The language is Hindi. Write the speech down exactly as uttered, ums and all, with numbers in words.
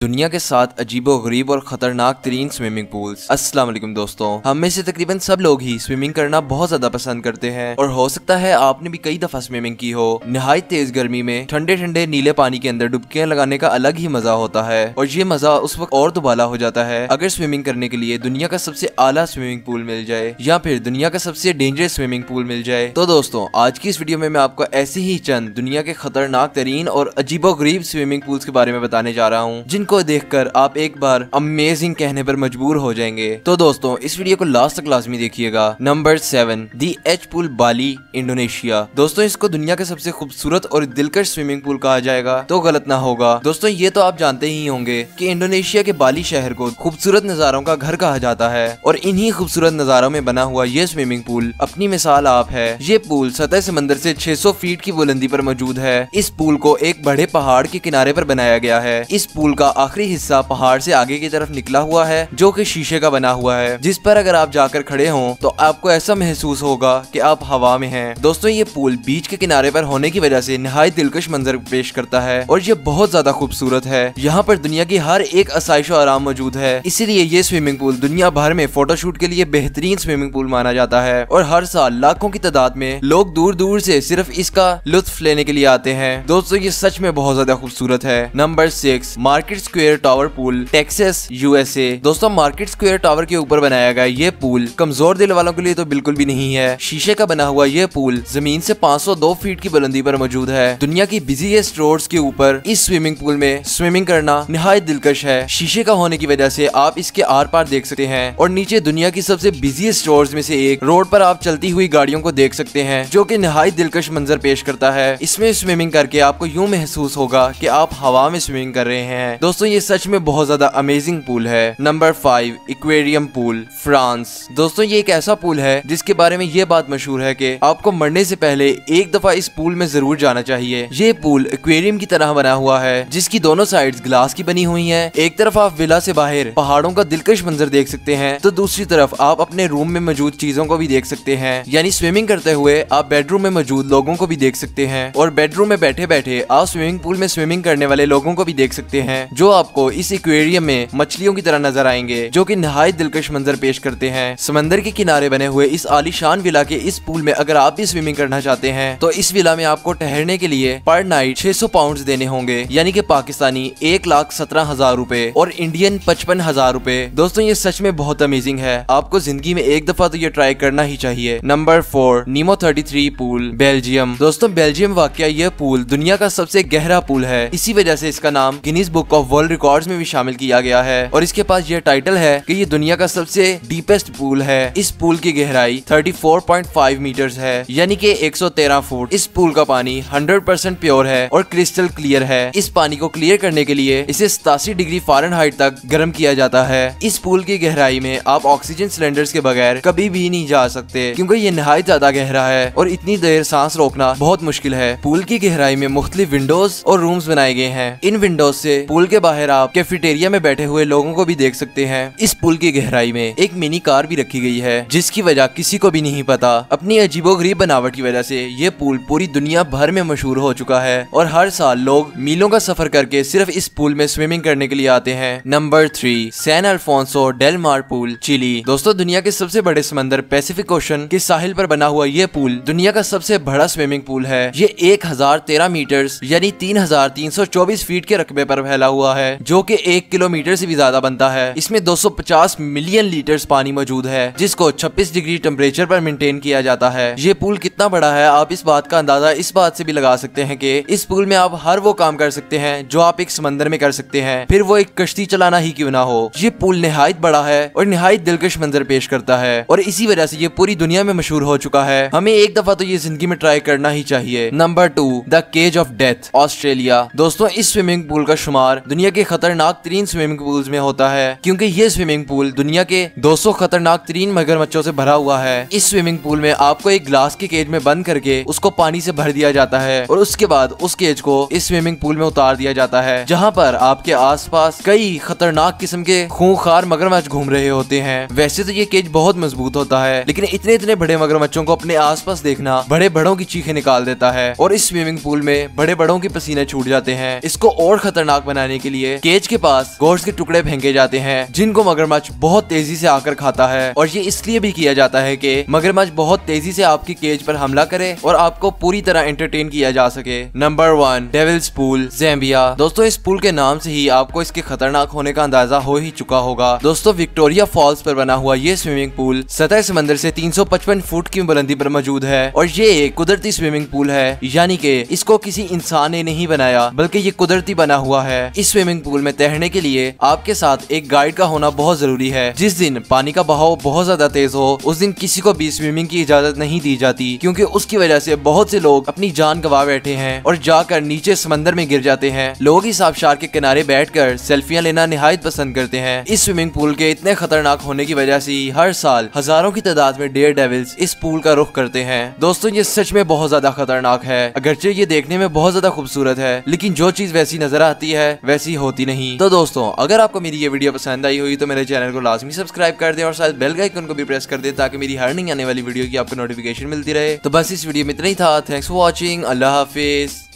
दुनिया के सात अजीबोगरीब और खतरनाक तरीन स्विमिंग पूल्स। अस्सलाम वालेकुम दोस्तों, हम में से तकरीबन सब लोग ही स्विमिंग करना बहुत ज्यादा पसंद करते हैं और हो सकता है आपने भी कई दफा स्विमिंग की हो। निहायत तेज गर्मी में ठंडे ठंडे नीले पानी के अंदर डुबकियां लगाने का अलग ही मजा होता है और ये मजा उस वक्त और दुबाला हो जाता है अगर स्विमिंग करने के लिए दुनिया का सबसे आला स्विमिंग पूल मिल जाए या फिर दुनिया का सबसे डेंजरस स्विमिंग पूल मिल जाए। तो दोस्तों, आज की इस वीडियो में मैं आपको ऐसे ही चंद दुनिया के खतरनाक तरीन और अजीबोगरीब स्विमिंग पूल्स के बारे में बताने जा रहा हूँ, जिनको देखकर आप एक बार अमेजिंग कहने पर मजबूर हो जाएंगे। तो दोस्तों, इस वीडियो को लास्ट तक लाजमी देखिएगा। Number seven, the H pool, Bali, Indonesia. दोस्तों, इसको दुनिया का सबसे खूबसूरत और दिलकश स्विमिंग पूल कहा जाएगा तो गलत ना होगा। दोस्तों, ये तो आप जानते ही होंगे कि इंडोनेशिया के बाली शहर को खूबसूरत नजारों का घर कहा जाता है और इन्हीं खूबसूरत नजारों में बना हुआ ये स्विमिंग पूल अपनी मिसाल आप है। ये पूल सतह समंदर से छह सौ फीट की बुलंदी पर मौजूद है। इस पूल को एक बड़े पहाड़ के किनारे पर बनाया गया है। इस पूल का आखिरी हिस्सा पहाड़ से आगे की तरफ निकला हुआ है जो कि शीशे का बना हुआ है, जिस पर अगर आप जाकर खड़े हों तो आपको ऐसा महसूस होगा कि आप हवा में हैं। दोस्तों, ये पूल बीच के किनारे पर होने की वजह से निहायत दिलकश मंजर पेश करता है और ये बहुत ज्यादा खूबसूरत है। यहाँ पर दुनिया की हर एक आसाइश और आराम मौजूद है, इसीलिए ये स्विमिंग पूल दुनिया भर में फोटोशूट के लिए बेहतरीन स्विमिंग पूल माना जाता है और हर साल लाखों की तादाद में लोग दूर दूर से सिर्फ इसका लुत्फ लेने के लिए आते हैं। दोस्तों, ये सच में बहुत ज्यादा खूबसूरत है। Number six, market square tower pool, Texas, USA. दोस्तों, मार्केट स्क्वायर टावर के ऊपर बनाया गया ये पूल कमजोर दिल वालों के लिए तो बिल्कुल भी नहीं है। शीशे का बना हुआ ये पूल जमीन से पाँच सौ दो फीट की बुलंदी पर मौजूद है। दुनिया की बिजीएस्ट रोड्स के ऊपर इस स्विमिंग पूल में स्विमिंग करना निहायत दिलकश है। शीशे का होने की वजह से आप इसके आर पार देख सकते हैं और नीचे दुनिया की सबसे बिजीएस्ट रोड्स में से एक रोड पर आप चलती हुई गाड़ियों को देख सकते हैं, जो कि निहायत दिलकश मंजर पेश करता है। इसमें स्विमिंग करके आपको यूं महसूस होगा कि आप हवा में स्विमिंग कर रहे हैं। दोस्तों, ये सच में बहुत ज्यादा अमेजिंग पूल है। Number five, aquarium pool, France. दोस्तों, ये एक ऐसा पूल है जिसके बारे में ये बात मशहूर है कि आपको मरने से पहले एक दफा इस पूल में जरूर जाना चाहिए। ये पूल एक्वेरियम की तरह बना हुआ है जिसकी दोनों साइड्स ग्लास की बनी हुई हैं। एक तरफ आप विला से बाहर पहाड़ों का दिलकश मंजर देख सकते हैं तो दूसरी तरफ आप अपने रूम में मौजूद चीजों को भी देख सकते हैं। यानी स्विमिंग करते हुए आप बेडरूम में मौजूद लोगों को भी देख सकते हैं और बेडरूम में बैठे बैठे आप स्विमिंग पूल में स्विमिंग करने वाले लोगों को भी देख सकते हैं, जो आपको इस एक्वेरियम में मछलियों की तरह नजर आएंगे, जो कि निहायत दिलकश मंजर पेश करते हैं। समंदर के किनारे बने हुए इस आलीशान विला के इस पूल में अगर आप भी स्विमिंग करना चाहते हैं तो इस विला में आपको ठहरने के लिए पर नाइट छह सौ पाउंड देने होंगे, यानी कि पाकिस्तानी एक लाख सत्रह हजार रूपए और इंडियन पचपन हजार रूपए। दोस्तों, ये सच में बहुत अमेजिंग है। आपको जिंदगी में एक दफा तो ये ट्राई करना ही चाहिए। Number four, Nemo thirty three pool, Belgium. दोस्तों, बेल्जियम वाकया यह पूल दुनिया का सबसे गहरा पूल है। इसी वजह से इसका नाम Guinness book of world records में भी शामिल किया गया है और इसके पास यह टाइटल है कि ये दुनिया का सबसे डीपेस्ट पूल है। इस पूल की गहराई चौंतीस पॉइंट पाँच मीटर्स है, यानी कि एक सौ तेरह फुट। इस पूल का पानी सौ परसेंट प्योर है और क्रिस्टल क्लियर है। इस पानी को क्लियर करने के लिए इसे सतासी डिग्री फ़ारेनहाइट तक गर्म किया जाता है। इस पूल की गहराई में आप ऑक्सीजन सिलेंडर्स के बगैर कभी भी नहीं जा सकते क्योंकि ये निहायत ज्यादा गहरा है और इतनी देर सांस रोकना बहुत मुश्किल है। पूल की गहराई में मुख्तलिफ विंडोज और रूम्स बनाए गए हैं। इन विंडोज से पूल के बाहर आप कैफेटेरिया में बैठे हुए लोगों को भी देख सकते हैं। इस पूल की गहराई में एक मिनी कार भी रखी गई है जिसकी वजह किसी को भी नहीं पता। अपनी अजीबोगरीब बनावट की वजह से ये पूल पूरी दुनिया भर में मशहूर हो चुका है और हर साल लोग मीलों का सफर करके सिर्फ इस पूल में स्विमिंग करने के लिए आते हैं। Number three, San Alfonso del Mar pool, Chile. दोस्तों, दुनिया के सबसे बड़े समंदर पैसिफिक ओशन के साहिल पर बना हुआ ये पूल दुनिया का सबसे बड़ा स्विमिंग पूल है। ये एक हजार तेरह मीटर्स यानी तीन हजार तीन सौ चौबीस फीट के रकबे पर फैला हुआ है, जो कि एक किलोमीटर से भी ज्यादा बनता है। इसमें दो सौ पचास मिलियन लीटर्स पानी मौजूद है जिसको छब्बीस डिग्री टेम्परेचर पर मेंटेन किया जाता है। ये पूल कितना बड़ा है आप इस बात का अंदाजा इस बात से भी लगा सकते हैं कि इस पूल में आप हर वो काम कर सकते हैं जो आप एक समंदर में कर सकते हैं, फिर वो एक कश्ती चलाना ही क्यों ना हो। ये पूल निहायत बड़ा है और निहायत दिलकश मंजर पेश करता है और इसी वजह से ये पूरी दुनिया में मशहूर हो चुका है। हमें एक दफा तो ये जिंदगी में ट्राई करना ही चाहिए। Number two, the cage of death, Australia. दोस्तों, इस स्विमिंग पूल का शुमार दुनिया के खतरनाक तरीन स्विमिंग पूल्स में होता है क्योंकि ये स्विमिंग पूल दुनिया के दो सौ खतरनाक तरीन मगरमच्छों से भरा हुआ है। इस स्विमिंग पूल में आपको एक ग्लास के केज केज में बंद करके उसको पानी से भर दिया जाता है और उसके बाद उस केज को इस स्विमिंग पूल में उतार दिया जाता है, जहाँ पर आपके आसपास कई खतरनाक किस्म के खूंखार मगरमच्छ घूम रहे होते हैं। वैसे तो ये केज बहुत मजबूत होता है, लेकिन इतने इतने बड़े मगरमच्छों को अपने आसपास देखना बड़े बड़ों की चीखें निकाल देता है और इस स्विमिंग पूल में बड़े बड़ों के पसीने छूट जाते हैं। इसको और खतरनाक बनाने के लिए केज के पास गोश्त के टुकड़े फेंके जाते हैं, जिनको मगरमच्छ बहुत तेजी से आकर खाता है। और ये इसलिए भी किया जाता है कि मगरमच्छ बहुत तेजी से आपकी केज पर हमला करे और आपको पूरी तरह एंटरटेन किया जा सके। Number one, Devil's Pool, Zambia. दोस्तों, इस पूल के नाम से ही आपको इसके खतरनाक होने का अंदाजा हो ही चुका होगा। दोस्तों, विक्टोरिया फॉल्स पर बना हुआ ये स्विमिंग पूल सतह समंदर से तीन सौ पचपन फुट की बुलंदी पर मौजूद है और ये एक कुदरती स्विमिंग पूल है, यानी कि इसको किसी इंसान ने नहीं बनाया बल्कि ये कुदरती बना हुआ है। इस स्विमिंग पूल में तैरने के लिए आपके साथ एक गाइड का होना बहुत जरूरी है। जिस दिन पानी का बहाव बहुत ज्यादा तेज हो उस दिन किसी को भी स्विमिंग की इजाजत नहीं दी जाती, क्योंकि उसकी वजह से बहुत से लोग अपनी जान गंवा बैठे हैं और जाकर नीचे समंदर में गिर जाते हैं। लोग इस आबशार के किनारे बैठकर सेल्फियां लेना निहायत पसंद करते हैं। इस स्विमिंग पूल के इतने खतरनाक होने की वजह से हर साल हजारों की तादाद में डेयर डेविल्स इस पूल का रुख करते हैं। दोस्तों, ये सच में बहुत ज्यादा खतरनाक है। अगरचे ये देखने में बहुत ज्यादा खूबसूरत है, लेकिन जो चीज वैसी नजर आती है वैसी होती नहीं। तो दोस्तों, अगर आपको मेरी ये वीडियो पसंद आई हुई तो मेरे चैनल को लाजमी सब्सक्राइब कर दें और साथ बेल आइकन को भी प्रेस कर दें ताकि मेरी हर नई आने वाली वीडियो की आपको नोटिफिकेशन मिलती रहे। तो बस इस वीडियो में इतना ही था। Thanks for watching. अल्लाह हाफिज।